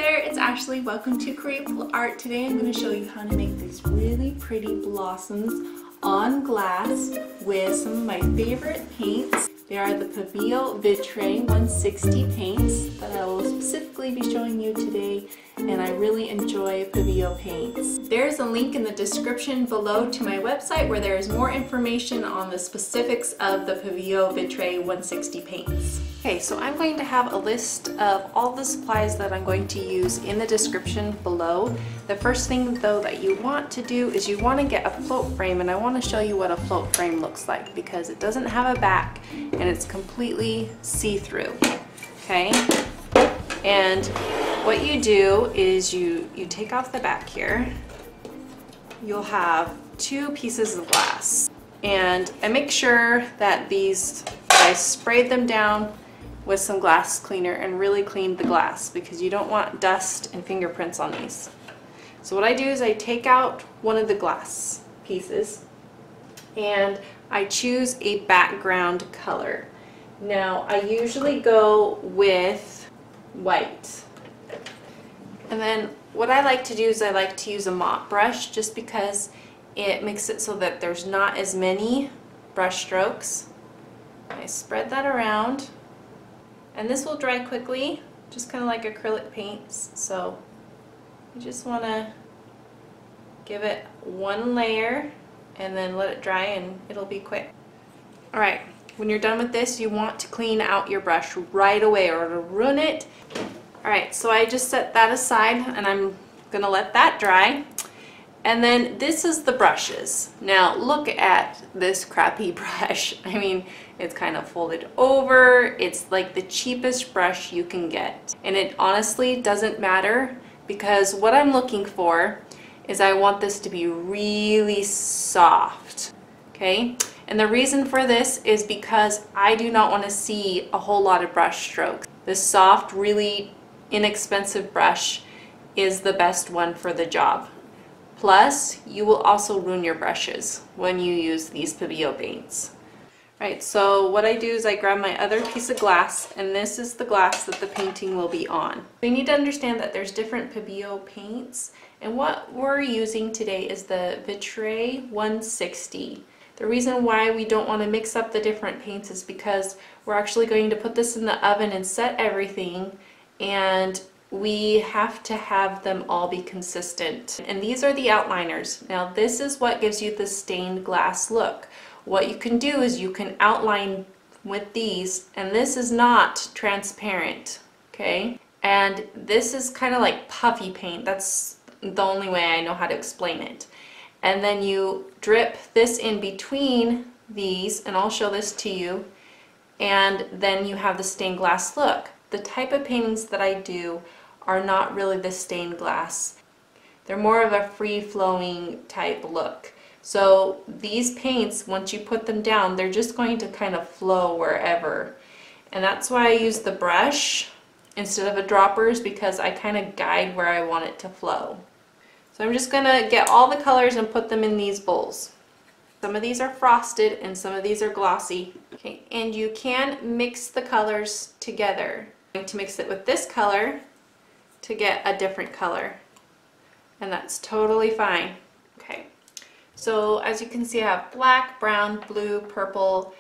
there, it's Ashley. Welcome to Createful Art. Today I'm going to show you how to make these really pretty blossoms on glass with some of my favorite paints. They are the Pebeo Vitrea 160 paints that I will specifically be showing you today, and I really enjoy Pebeo paints. There's a link in the description below to my website where there is more information on the specifics of the Pebeo Vitrea 160 paints. Okay, so I'm going to have a list of all the supplies that I'm going to use in the description below. The first thing though that you want to do is you want to get a float frame, and I want to show you what a float frame looks like because it doesn't have a back and it's completely see-through. Okay, and what you do is you take off the back here. You'll have two pieces of glass, and I make sure that I sprayed them down with some glass cleaner and really cleaned the glass because you don't want dust and fingerprints on these. So what I do is I take out one of the glass pieces and I choose a background color. Now I usually go with white. And then what I like to do is I like to use a mop brush just because it makes it so that there's not as many brush strokes. I spread that around, and this will dry quickly, just kind of like acrylic paints. So you just want to give it one layer and then let it dry and it'll be quick. Alright, when you're done with this, you want to clean out your brush right away or it'll ruin it. Alright, so I just set that aside and I'm gonna let that dry. And then this is the brushes. Now look at this crappy brush. I mean, it's kind of folded over. It's like the cheapest brush you can get. And it honestly doesn't matter because what I'm looking for is I want this to be really soft. Okay? And the reason for this is because I do not want to see a whole lot of brush strokes. This soft, really inexpensive brush is the best one for the job. Plus, you will also ruin your brushes when you use these Pebeo paints. Right, so what I do is I grab my other piece of glass, and this is the glass that the painting will be on. We need to understand that there's different Pebeo paints, and what we're using today is the Vitrea 160. The reason why we don't want to mix up the different paints is because we're actually going to put this in the oven and set everything, and we have to have them all be consistent. And these are the outliners. Now this is what gives you the stained glass look. What you can do is you can outline with these, and this is not transparent, okay? And this is kind of like puffy paint. That's the only way I know how to explain it. And then you drip this in between these, and I'll show this to you, and then you have the stained glass look. The type of paintings that I do are not really the stained glass. They're more of a free-flowing type look. So these paints, once you put them down, they're just going to kind of flow wherever. And that's why I use the brush instead of a droppers, because I kind of guide where I want it to flow. So I'm just going to get all the colors and put them in these bowls. Some of these are frosted and some of these are glossy. Okay, and you can mix the colors together. I'm going to mix it with this color to get a different color, and that's totally fine. Okay, so as you can see, I have black, brown, blue, purple,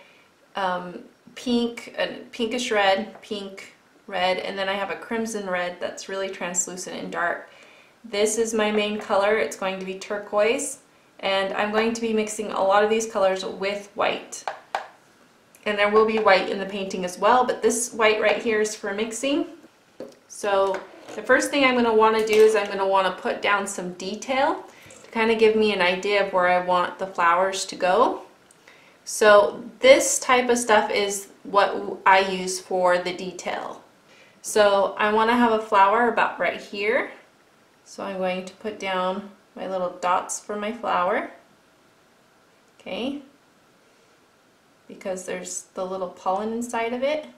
pink, pinkish red, pink, red, and then I have a crimson red that's really translucent and dark. This is my main color. It's going to be turquoise, and I'm going to be mixing a lot of these colors with white. And there will be white in the painting as well, but this white right here is for mixing. So the first thing I'm going to want to do is I'm going to want to put down some detail to kind of give me an idea of where I want the flowers to go. So this type of stuff is what I use for the detail. So I want to have a flower about right here. So I'm going to put down my little dots for my flower. Okay. Because there's the little pollen inside of it.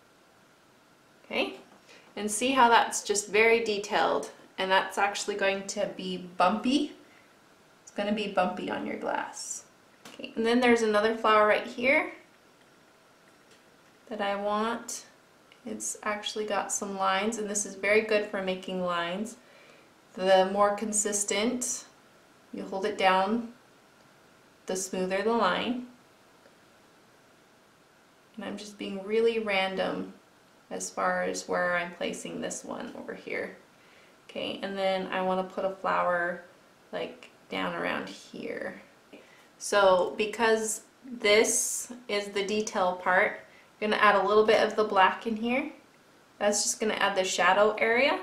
Okay. And see how that's just very detailed, and that's actually going to be bumpy. It's going to be bumpy on your glass. Okay, and then there's another flower right here that I want, It's actually got some lines, and this is very good for making lines. The more consistent, you hold it down, the smoother the line. And I'm just being really random as far as where I'm placing this one over here. Okay, and then I want to put a flower like down around here. So because this is the detail part, I'm going to add a little bit of the black in here. That's just going to add the shadow area.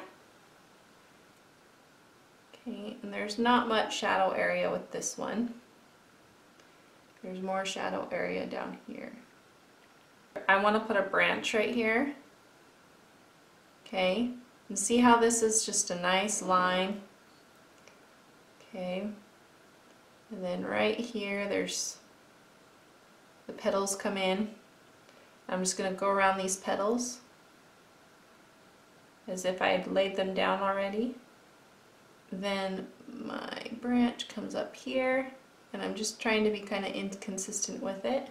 Okay, and there's not much shadow area with this one. There's more shadow area down here. I want to put a branch right here. Okay, and see how this is just a nice line. Okay, and then right here there's the petals come in. I'm just going to go around these petals as if I had laid them down already. Then my branch comes up here, and I'm just trying to be kind of inconsistent with it.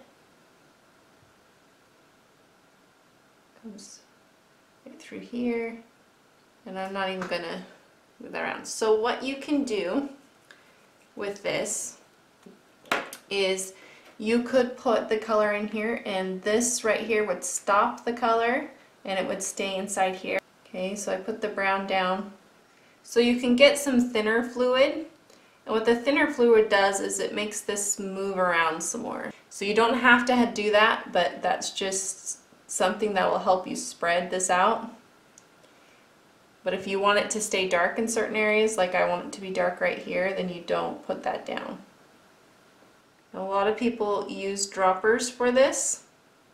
Comes right through here, and I'm not even going to move that around. So what you can do with this is you could put the color in here, and this right here would stop the color and it would stay inside here. Okay, so I put the brown down. So you can get some thinner fluid, and what the thinner fluid does is it makes this move around some more. So you don't have to do that, but that's just something that will help you spread this out. But if you want it to stay dark in certain areas, like I want it to be dark right here, then you don't put that down. A lot of people use droppers for this.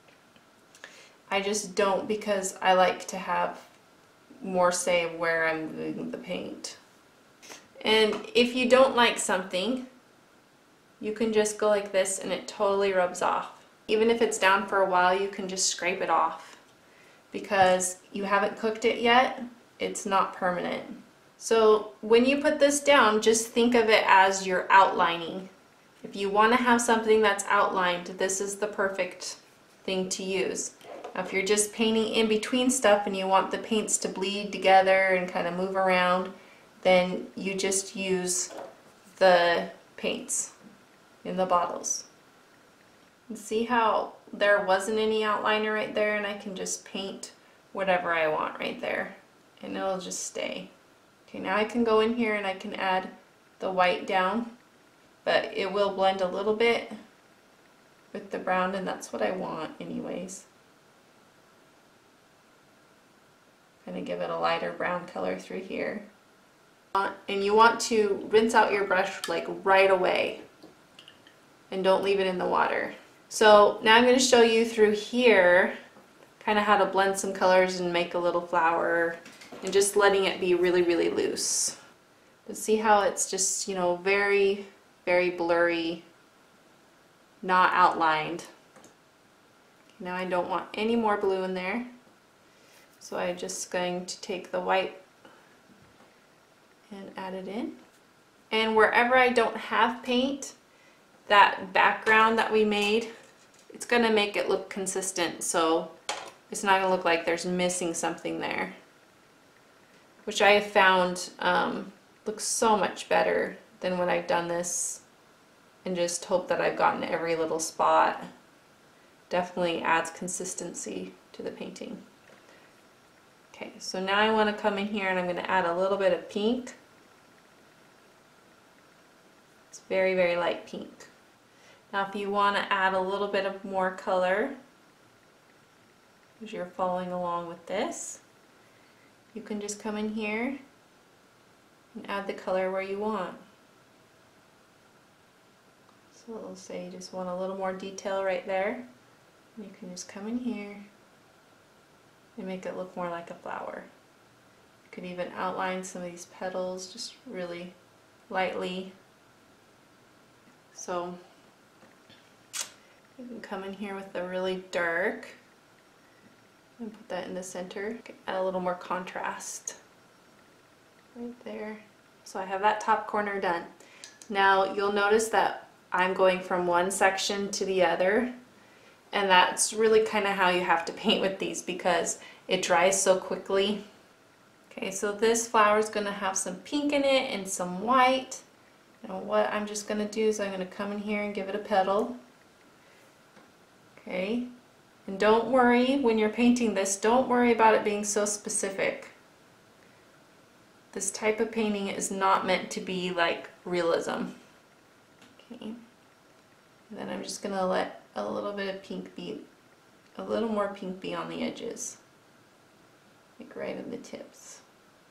I just don't, because I like to have more say of where I'm moving the paint. And if you don't like something, you can just go like this and it totally rubs off. Even if it's down for a while, you can just scrape it off. Because you haven't cooked it yet, it's not permanent. So when you put this down, just think of it as you're outlining. If you want to have something that's outlined, this is the perfect thing to use. Now, if you're just painting in between stuff and you want the paints to bleed together and kind of move around, then you just use the paints in the bottles. And see how there wasn't any outliner right there, and I can just paint whatever I want right there and it'll just stay. Okay, now I can go in here and I can add the white down, but it will blend a little bit with the brown, and that's what I want anyways. Kind of give it a lighter brown color through here. And you want to rinse out your brush like right away and don't leave it in the water. So now I'm going to show you through here kind of how to blend some colors and make a little flower, and just letting it be really, really loose. But see how it's just, you know, very, very blurry, not outlined. Now I don't want any more blue in there, so I'm just going to take the white and add it in. And wherever I don't have paint, that background that we made, it's going to make it look consistent, so it's not going to look like there's missing something there, which I have found looks so much better than when I've done this and just hope that I've gotten every little spot. Definitely adds consistency to the painting. Okay, so now I want to come in here and I'm going to add a little bit of pink. It's very, very light pink. Now if you want to add a little bit of more color, as you're following along with this, you can just come in here and add the color where you want. So it'll say you just want a little more detail right there. And you can just come in here and make it look more like a flower. You could even outline some of these petals just really lightly. So you can come in here with the really dark and put that in the center. Add a little more contrast right there. So I have that top corner done. Now you'll notice that I'm going from one section to the other, And that's really kind of how you have to paint with these because it dries so quickly. Okay, so this flower is going to have some pink in it and some white. Now what I'm just going to do is I'm going to come in here and give it a petal. Okay, and don't worry when you're painting this, don't worry about it being so specific. This type of painting is not meant to be like realism. Okay, and then I'm just going to let a little bit of pink be, a little more pink be on the edges, like right in the tips.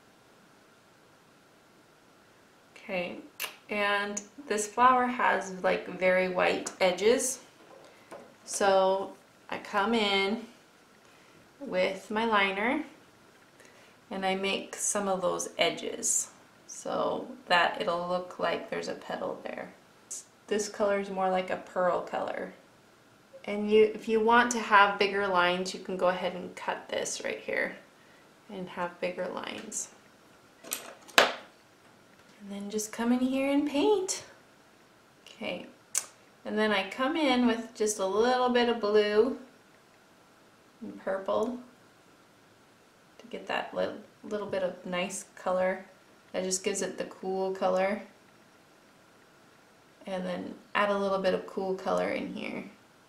Okay, and this flower has like very white edges, so I come in with my liner and I make some of those edges so that it'll look like there's a petal there. This color is more like a pearl color, and if you want to have bigger lines, you can go ahead and cut this right here and have bigger lines. And then just come in here and paint. Okay, and then I come in with just a little bit of blue and purple to get that little bit of nice color that just gives it the cool color. And then add a little bit of cool color in here.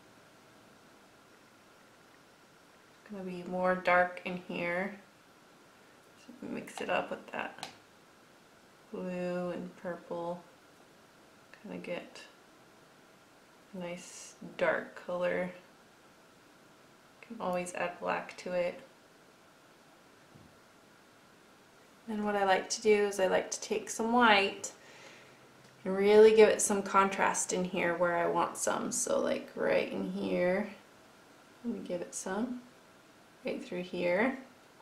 It's going to be more dark in here. So mix it up with that blue and purple. Kind of get a nice dark color. You can always add black to it. And what I like to do is I like to take some white and really give it some contrast in here where I want some. So like right in here, let me give it some, right through here.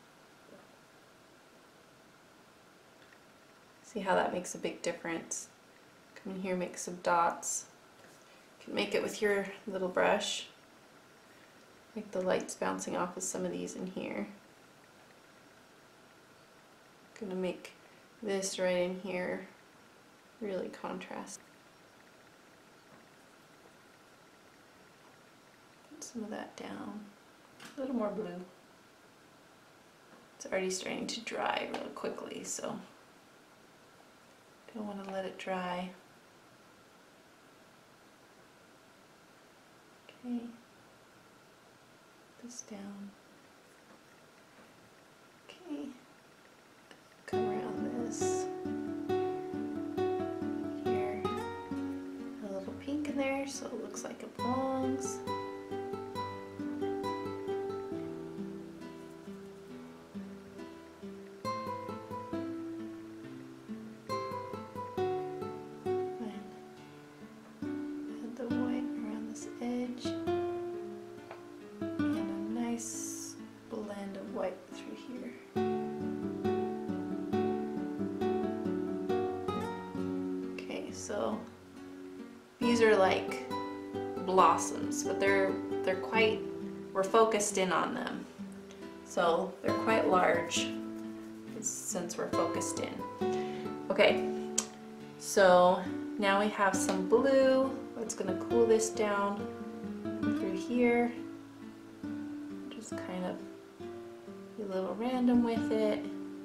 See how that makes a big difference? Come in here, make some dots. You can make it with your little brush. Like the light's bouncing off of some of these in here. Gonna make this right in here really contrast. Put some of that down. A little more blue. It's already starting to dry really quickly, so don't want to let it dry. Okay. This down. Okay. Come around this. Here. A little pink in there so it looks like it belongs. So these are like blossoms, but they're quite, we're focused in on them. So they're quite large since we're focused in. Okay, so now we have some blue. It's going to cool this down through here. Just kind of be a little random with it.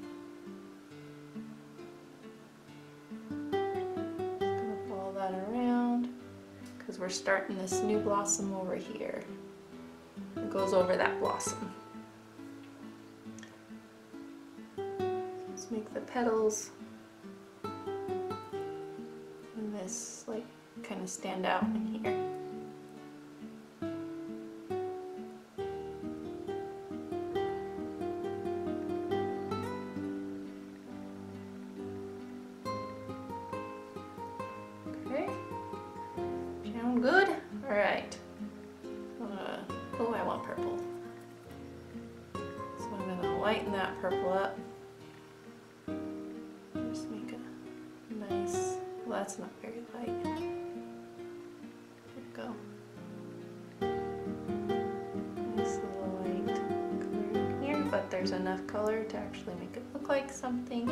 We're starting this new blossom over here. It goes over that blossom. Let's make the petals and this like kind of stand out in here. Good? Alright. Oh, I want purple. So I'm going to lighten that purple up. Just make a nice, well, that's not very light. There we go. Nice little light color in here, but there's enough color to actually make it look like something.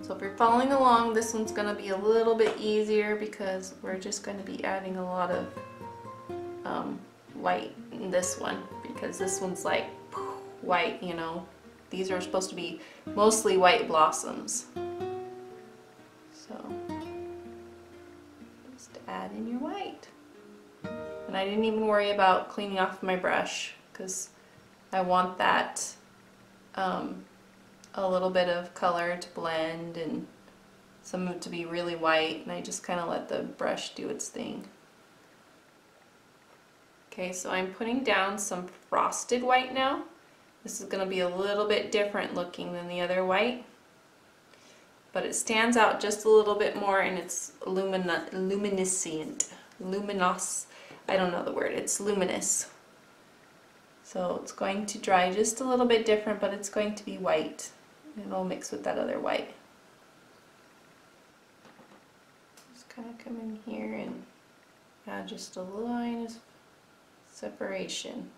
So if you're following along, this one's going to be a little bit easier because we're just going to be adding a lot of white in this one, because this one's like white, you know. These are supposed to be mostly white blossoms. So just add in your white. And I didn't even worry about cleaning off my brush because I want that a little bit of color to blend and some of it to be really white, and I just kind of let the brush do its thing. Okay, so I'm putting down some frosted white now. This is going to be a little bit different looking than the other white, but it stands out just a little bit more, and it's luminescent. Luminous, I don't know the word, it's luminous. So it's going to dry just a little bit different, but it's going to be white. It'll mix with that other white. Just kind of come in here and add just a line of separation.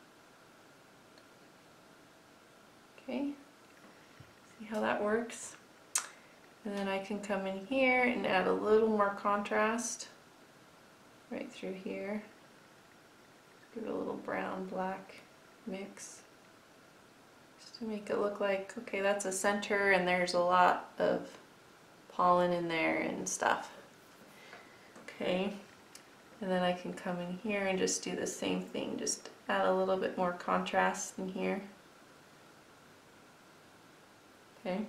Okay, see how that works? And then I can come in here and add a little more contrast right through here. Give it a little brown black mix just to make it look like, okay, that's a center and there's a lot of pollen in there and stuff. Okay, and then I can come in here and just do the same thing, just add a little bit more contrast in here. Okay.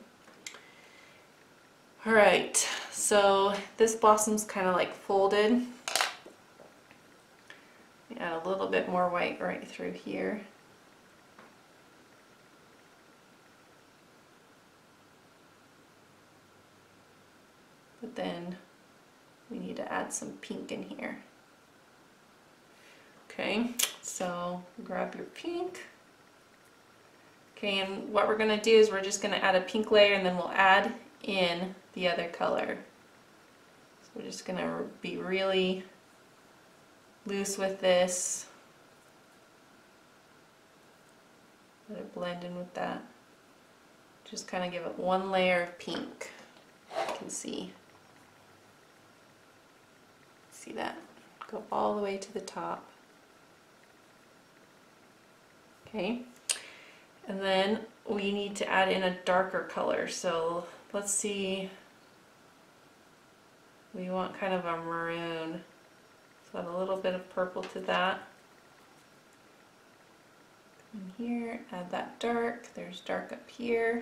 Alright, so this blossom's kind of like folded. Add a little bit more white right through here. But then we need to add some pink in here. Okay, so grab your pink. Okay, and what we're going to do is we're just going to add a pink layer and then we'll add in the other color. So we're just going to be really loose with this. Let it blend in with that. Just kind of give it one layer of pink. You can see. See that? Go all the way to the top. Okay. And then we need to add in a darker color. So let's see. We want kind of a maroon. So add a little bit of purple to that. In here, add that dark. There's dark up here.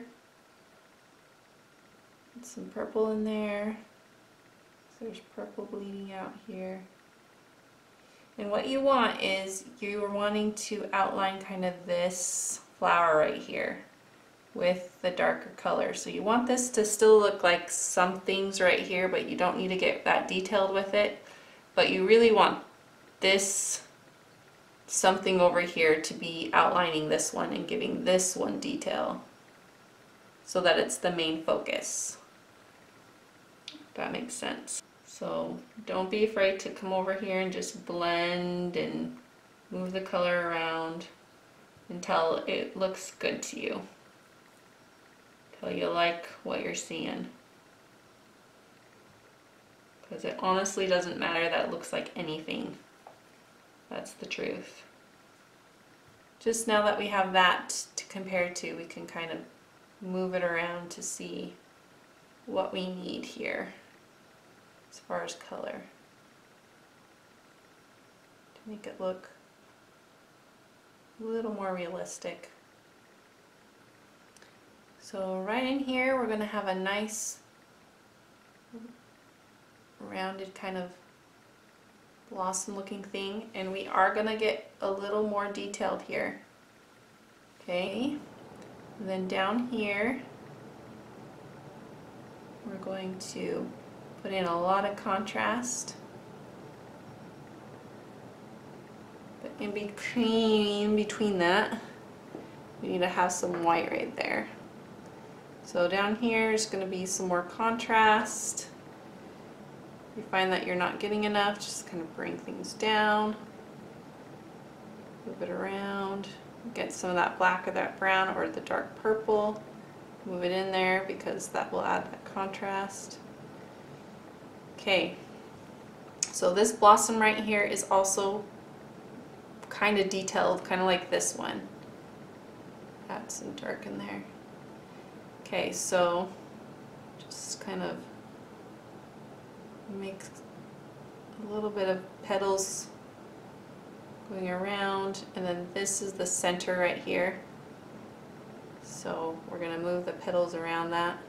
Add some purple in there. So there's purple bleeding out here. And what you want is you're wanting to outline kind of this flower right here with the darker color. So you want this to still look like some things right here, but you don't need to get that detailed with it. But you really want this something over here to be outlining this one and giving this one detail so that it's the main focus. If that makes sense. So don't be afraid to come over here and just blend and move the color around until it looks good to you, until you like what you're seeing. Because it honestly doesn't matter that it looks like anything. That's the truth. Just now that we have that to compare to, we can kind of move it around to see what we need here as far as color to make it look a little more realistic. So right in here we're going to have a nice rounded kind of blossom looking thing, and we are going to get a little more detailed here. Okay, and then down here we're going to put in a lot of contrast, but in between that we need to have some white right there. So down here is going to be some more contrast. If you find that you're not getting enough, just kind of bring things down, move it around, get some of that black or that brown or the dark purple, move it in there because that will add that contrast. Okay, so this blossom right here is also kind of detailed, kind of like this one. Add some dark in there. Okay, so just kind of make a little bit of petals going around, and then this is the center right here. So we're going to move the petals around that.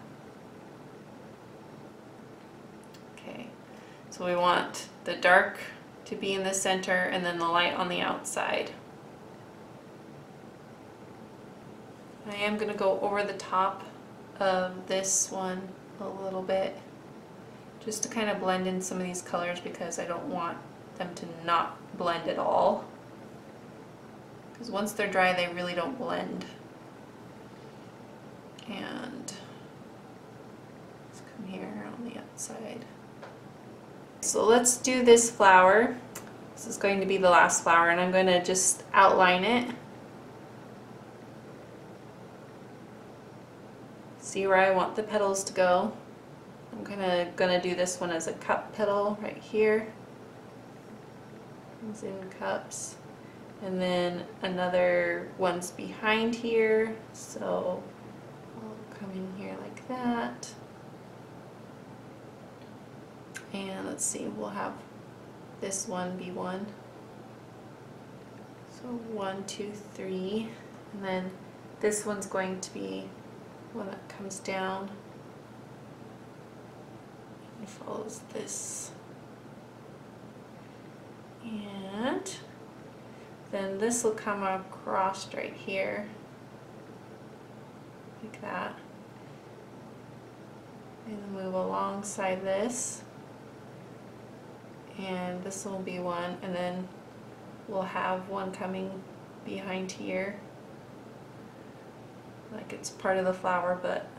Okay, so we want the dark to be in the center and then the light on the outside. I am going to go over the top of this one a little bit just to kind of blend in some of these colors because I don't want them to not blend at all. Because once they're dry, they really don't blend. And let's come here on the outside. So let's do this flower. This is going to be the last flower, and I'm going to just outline it. See where I want the petals to go. I'm gonna do this one as a cup petal right here. It's in cups. And then another one's behind here. So I'll come in here like that. And let's see, we'll have this one be one. So 1, 2, 3. And then this one's going to be one that comes down and follows this. And then this will come across right here, like that. And move alongside this. And this will be one, and then we'll have one coming behind here. Like it's part of the flower, but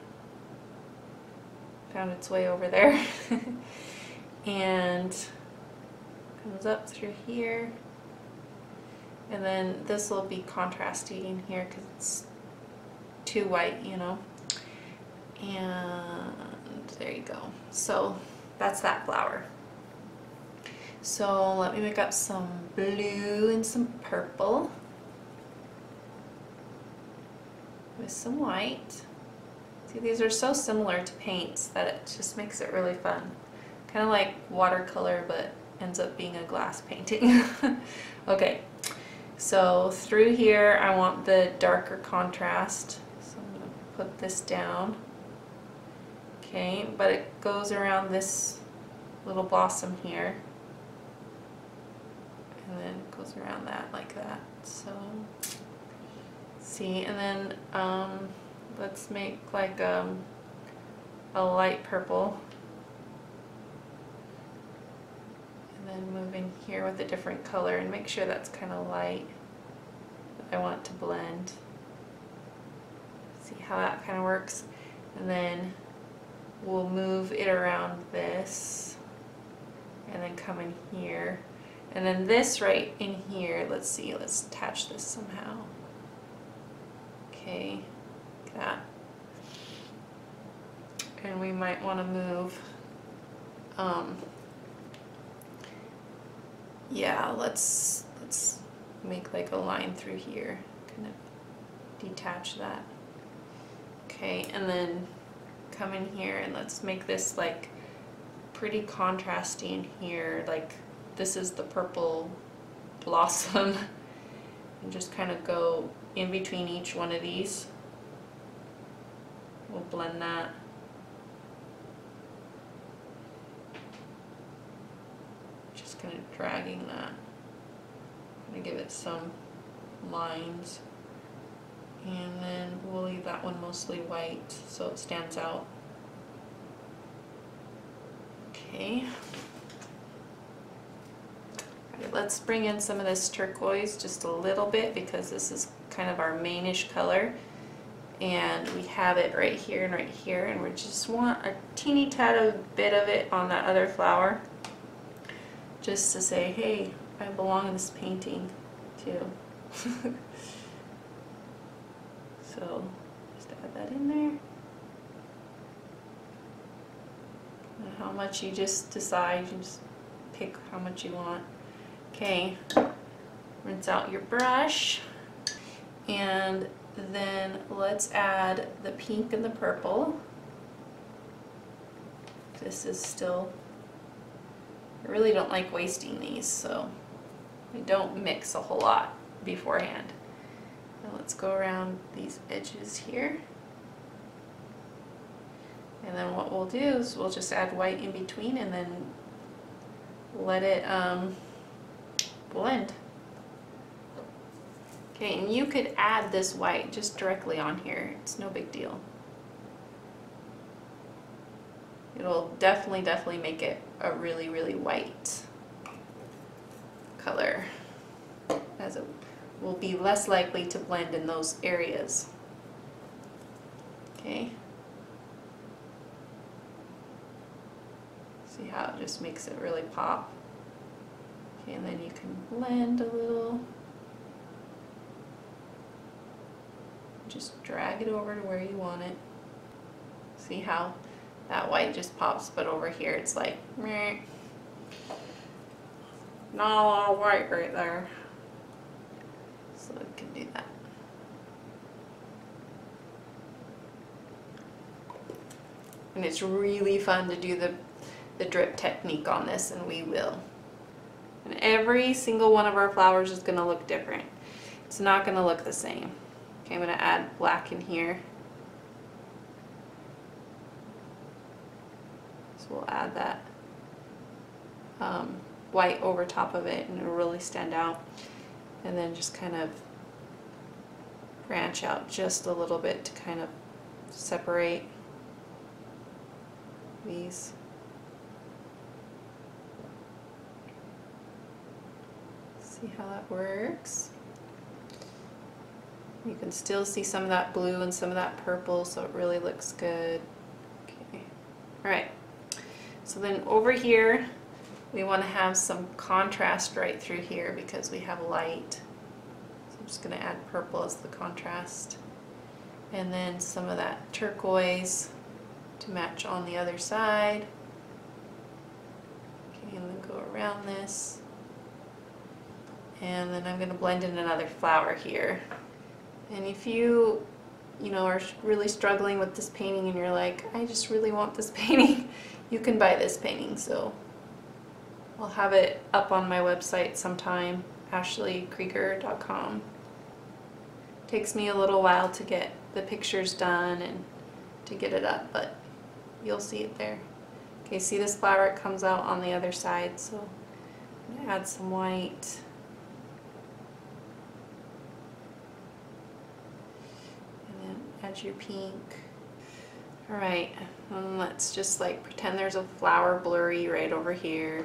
found its way over there. And comes up through here. And then this will be contrasty in here because it's too white, you know. And there you go. So that's that flower. So let me make up some blue and some purple with some white. See, these are so similar to paints that it just makes it really fun. Kind of like watercolor, but ends up being a glass painting. Okay, so through here I want the darker contrast. So I'm going to put this down. Okay, but it goes around this little blossom here. And then it goes around that like that. So, see, and then let's make like a light purple. And then move in here with a different color and make sure that's kind of light. I want to blend. See how that kind of works. And then we'll move it around this and then come in here. And then this right in here, let's see, let's attach this somehow. Okay, like that. And we might want to move, yeah, let's make like a line through here, kind of detach that. Okay, and then come in here and let's make this like pretty contrasty in here, like this is the purple blossom, and just kind of go in between each one of these. We'll blend that. Just kind of dragging that. Gonna give it some lines. And then we'll leave that one mostly white so it stands out. Okay. Let's bring in some of this turquoise just a little bit because this is kind of our mainish color, and we have it right here and we just want a teeny tad of bit of it on that other flower just to say, hey, I belong in this painting too. So just add that in there. how much you just decide. You just pick how much you want. Okay, rinse out your brush, and then let's add the pink and the purple. This is still, I really don't like wasting these, so I don't mix a whole lot beforehand. Now let's go around these edges here. And then what we'll do is we'll just add white in between and then let it blend. Okay, and you could add this white just directly on here. It's no big deal. It'll definitely make it a really, really white color, as it will be less likely to blend in those areas. Okay. See how it just makes it really pop? Okay, and then you can blend a little. Just drag it over to where you want it. See how that white just pops, but over here it's like, meh. Not a lot of white right there. So we can do that. And it's really fun to do the drip technique on this, and we will. And every single one of our flowers is gonna look different. It's not gonna look the same. Okay, I'm gonna add black in here. So we'll add that white over top of it, and it'll really stand out. And then just kind of branch out just a little bit to kind of separate these. See how that works? You can still see some of that blue and some of that purple, so it really looks good. Okay. All right. So then over here, we want to have some contrast right through here because we have light. So I'm just going to add purple as the contrast. And then some of that turquoise to match on the other side. Okay, and then go around this. And then I'm going to blend in another flower here. And if you are really struggling with this painting and you're like, I just really want this painting, you can buy this painting. So I'll have it up on my website sometime, ashleykrieger.com. Takes me a little while to get the pictures done and to get it up, but you'll see it there. Okay, see this flower? It comes out on the other side, so I'm going to add some white. Add your pink. Alright, and let's just like pretend there's a flower blurry right over here.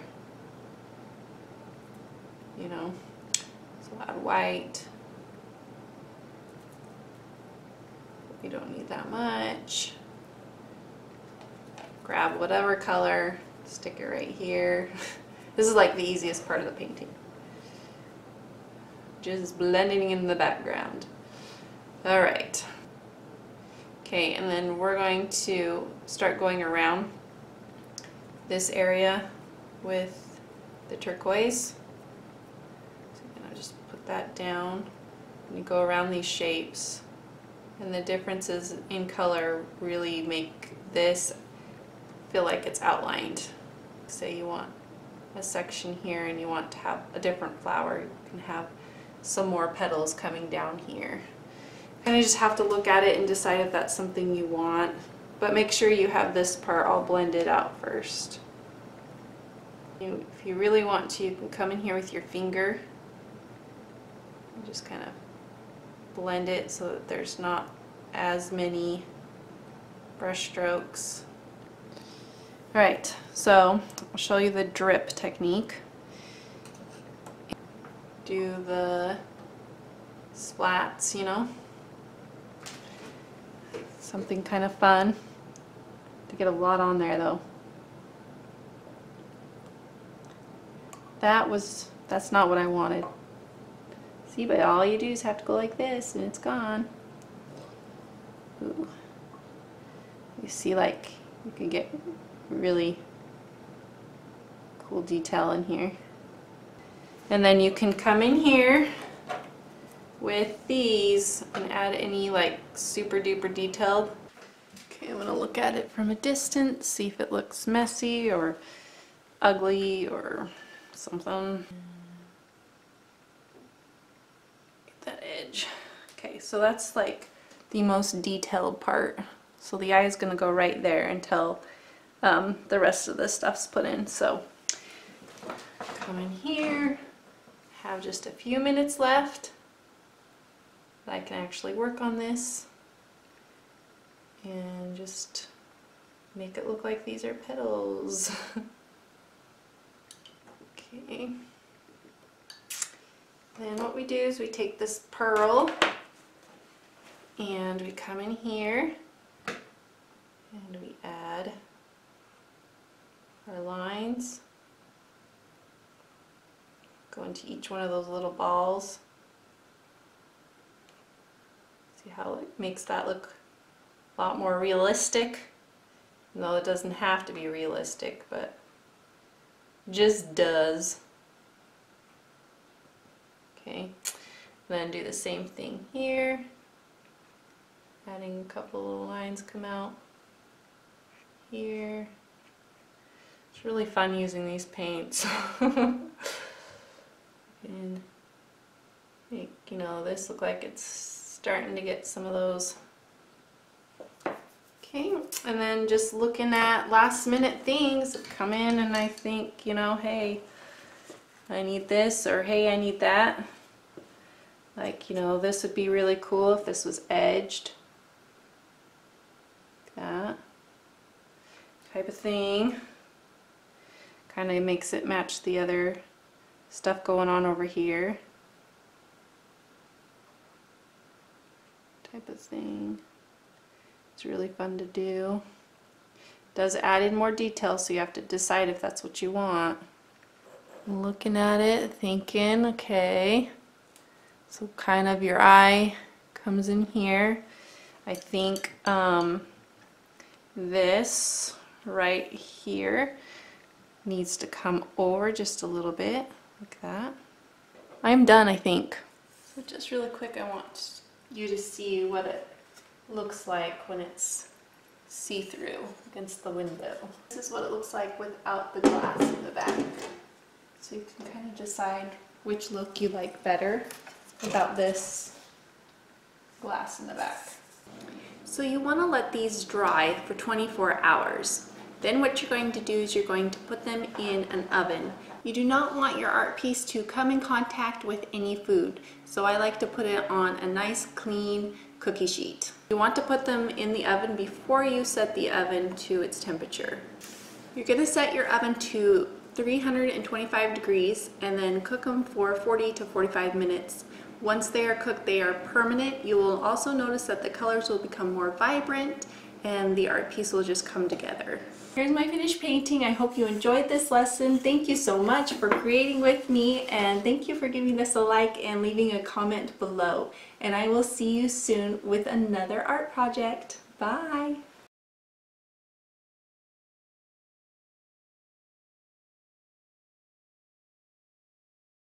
You know, so add white. You don't need that much. Grab whatever color, stick it right here. This is like the easiest part of the painting. Just blending in the background. Alright. Okay, and then we're going to start going around this area with the turquoise. So I'm going to just put that down, and you go around these shapes, and the differences in color really make this feel like it's outlined. Say you want a section here and you want to have a different flower, you can have some more petals coming down here. Kind of just have to look at it and decide if that's something you want, but make sure you have this part all blended out first. If you really want to, you can come in here with your finger and just kind of blend it so that there's not as many brush strokes. Alright, so I'll show you the drip technique. Do the splats, you know. Something kind of fun. To get a lot on there though. That's not what I wanted. See, but all you do is have to go like this and it's gone. Ooh. You see, like, you can get really Cool detail in here. And then you can come in here with these and add any like super duper detailed. Okay, I'm gonna look at it from a distance, see if it looks messy or ugly or something. Get that edge. Okay, so that's like the most detailed part. So the eye is gonna go right there until the rest of the stuff's put in. So come in here, have just a few minutes left. I can actually work on this and just make it look like these are petals. Okay. Then what we do is we take this pearl and we come in here and we add our lines. Go into each one of those little balls. See how it makes that look a lot more realistic? No, it doesn't have to be realistic, but just does. Okay, then do the same thing here. Adding a couple little lines come out here. It's really fun using these paints. And make, you know, this look like it's starting to get some of those. Okay, and then just looking at last minute things, come in and I think, you know, hey, I need this, or hey, I need that. Like, you know, this would be really cool if this was edged. Like that type of thing. Kind of makes it match the other stuff going on over here. Type of thing. It's really fun to do. Does add in more detail, so you have to decide if that's what you want. Looking at it, thinking, okay, so kind of your eye comes in here. I think this right here needs to come over just a little bit, like that. I'm done, I think. So just really quick, I want you to see what it looks like when it's see-through against the window. This is what it looks like without the glass in the back. So you can kind of decide which look you like better without this glass in the back. So you want to let these dry for 24 hours. Then what you're going to do is you're going to put them in an oven. You do not want your art piece to come in contact with any food, so I like to put it on a nice clean cookie sheet. You want to put them in the oven before you set the oven to its temperature. You're going to set your oven to 325 degrees and then cook them for 40 to 45 minutes. Once they are cooked, they are permanent. You will also notice that the colors will become more vibrant and the art piece will just come together. Here's my finished painting. I hope you enjoyed this lesson. Thank you so much for creating with me, and thank you for giving this a like and leaving a comment below. And I will see you soon with another art project. Bye!